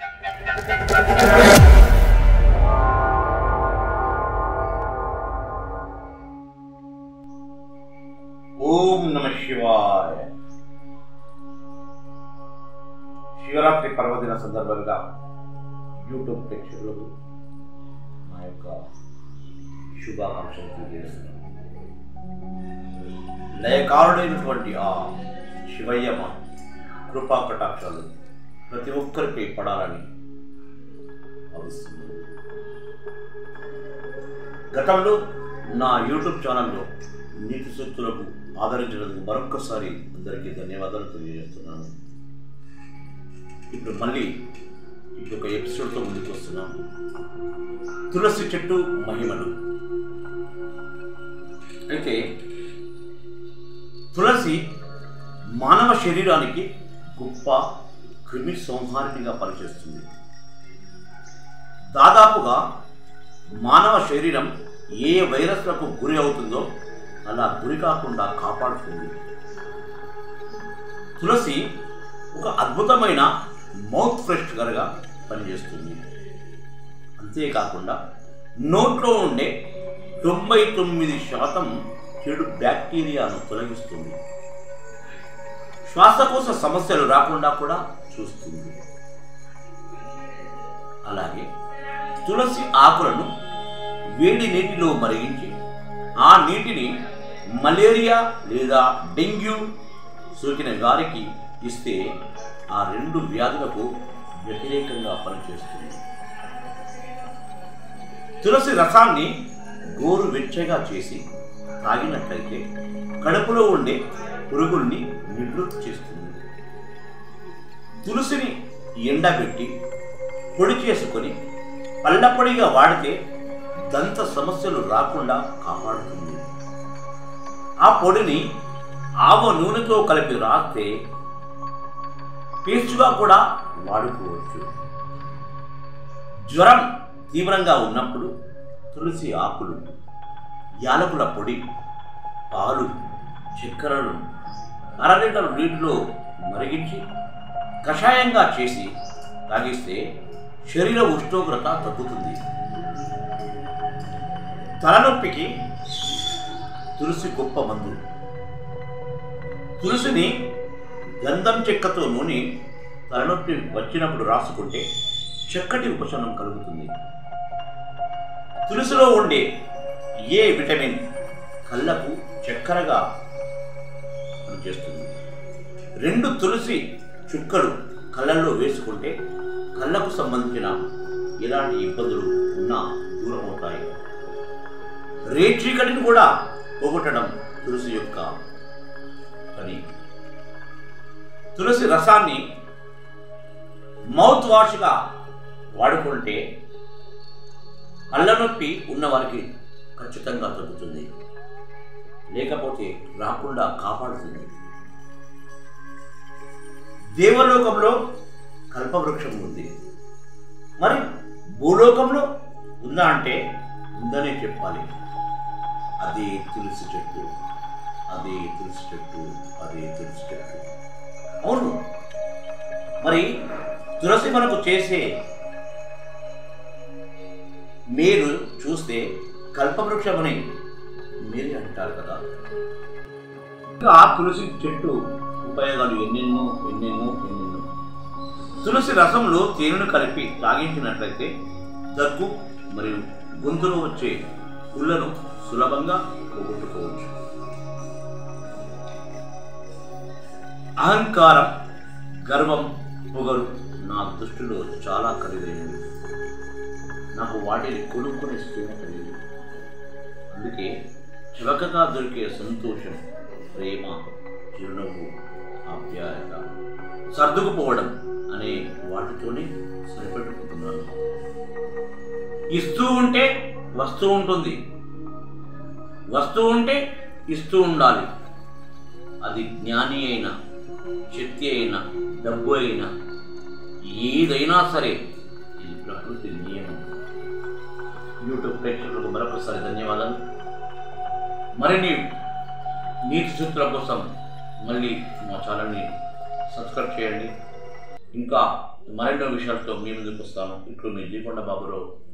ओम नमः शिवाय। शिवरात्रि पर्वदिन संदर्भंगा यूट्यूब प्रेक्षकुలకు నా యొక్క శుభాకాంక్షలు తెలియజేస్తున్నాను। లయకారుడైనటువంటి ఆ శివయ్య కృపా కటాక్షాలు ప్రతి ఒక్కరికి పడాలని భావిస్తున్నాను। గతంలో నా యూట్యూబ్ ఛానల్లో నీతి సూక్తులకు ఆదరించినందుకు మరొక్కసారి అందరికీ ధన్యవాదాలు తెలియజేస్తున్నాను। ఇప్పుడు మళ్ళీ ఇంకొక ఎపిసోడ్తో ముందుకు వస్తున్నాను। తులసి చెట్టు మహిమలు। అయితే తులసి మానవ శరీరానికి గొప్ప క్రిమి సంహారిణిగా పనిచేస్తుంది। దాదాపుగా మానవ శరీరం ఏ వైరస్లకు గురి అవుతుందో అలా గురి కాకుండా కాపాడుతుంది। తులసి ఒక అద్భుతమైన మౌత్ ఫ్రెషనర్గా పనిచేస్తుంది। అంతేకాకుండా నోట్లో ఉండే 99% చెడు బ్యాక్టీరియాను తొలగిస్తుంది। శ్వాసకోశ సమస్యలు రాకుండా కూడా చూస్తుంది। అలాగే తులసి ఆకులను వేడి నీటిలో మరిగించి ఆ నీటిని మలేరియా లేదా డెంగ్యూ సోకిన వారికి ఇస్తే ఆ రెండు వ్యాధులకు వ్యతిరేకంగా పనిచేస్తుంది। తులసి రసాన్ని గోరువెచ్చగా చేసి తాగినట్లయితే కడుపులో ఉండే పురుగుల్ని నివృత్తి చేస్తుంది। తులసిని ఎండబెట్టి పొడి చేసుకొని పళ్ళపొడిగా వాడితే దంత సమస్యలు రాకుండా కాపాడుతుంది। ఆ పొడిని ఆవ నూనెతో కలిపి రాస్తే పేస్టుగా కూడా వాడుకోవచ్చు। జ్వరం తీవ్రంగా ఉన్నప్పుడు తులసి ఆకులు, యాలకుల పొడి, పాలు, చక్కెరను 1/2 లీటర్ నీటిలో మరిగించి కషాయంగా చేసి తాగిస్తే శరీర ఉష్ణోగ్రత తగ్గుతుంది। తలనొప్పికి తులసి గొప్ప మందు। తులసిని గంధం చెక్కతో నూనె తలనొప్పి వచ్చినప్పుడు రాసుకుంటే చక్కటి ఉపశమనం కలుగుతుంది। తులసిలో ఉండే ఏ విటమిన్ కళ్ళకు చక్కెరగా పనిచేస్తుంది। 2 తులసి చుక్కలు కళ్ళల్లో వేసుకుంటే కళ్ళకు సంబంధించిన ఎలాంటి ఇబ్బందులు ఉన్నా దూరం అవుతాయి। రేచీకటిని కూడా పోగొట్టడం తులసి యొక్క పని। తులసి రసాన్ని మౌత్ వాష్గా వాడుకుంటే పళ్ళ నొప్పి ఉన్న వారికి ఖచ్చితంగా తగ్గుతుంది, లేకపోతే రాకుండా కాపాడుతుంది। దేవలోకంలో కల్పవృక్షం ఉంది, మరి భూలోకంలో ఉందా అంటే ఉందనే చెప్పాలి। అదే తులసి చెట్టు, అదే తులసి చెట్టు, అదే తులసి చెట్టు। అవును, మరి తులసి మనకు చేసే మీరు చూస్తే కల్పవృక్షం అని మీరే అంటారు కదా। ఇంకా తులసి చెట్టు ఉపయోగాలు ఎన్నెన్నో ఎన్నెన్నో ఎన్నెన్నో। తులసి రసంలో తేనెను కలిపి తాగించినట్లయితే దగ్గు మరియు గొంతులో వచ్చే పుళ్ళను సులభంగా పోగొట్టుకోవచ్చు। అహంకారం, గర్వం, పొగరు నా దృష్టిలో చాలా ఖరీదైనవి। నాకు వాటిని కొనుక్కునే స్థితి లేదు। అందుకే చవకగా దొరికే సంతోషం, ప్రేమ, చిరునవ్వు, ఆప్యాయత, సర్దుకుపోవడం అనే వాటితోనే సరిపెట్టుకుంటున్నాను। ఇస్తూ ఉంటే వస్తూ ఉంటుంది, వస్తూ ఉంటే ఇస్తూ ఉండాలి। అది జ్ఞాని అయినా, శక్తి అయినా, డబ్బు అయినా, ఏదైనా సరే ఇది ప్రకృతి నియమం। యూట్యూబ్ ప్రేక్షకులకు మరొకసారి ధన్యవాదాలు। మరిన్ని నీతి సూత్రాల కోసం మళ్ళీ మా ఛానల్ని సబ్స్క్రైబ్ చేయండి। ఇంకా మరెన్నో విషయాలతో మీ ముందుకు వస్తాను. ఇప్పుడు మీ దీకొండ బాబురావు.